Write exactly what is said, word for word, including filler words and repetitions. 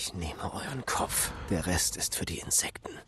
Ich nehme euren Kopf. Der Rest ist für die Insekten.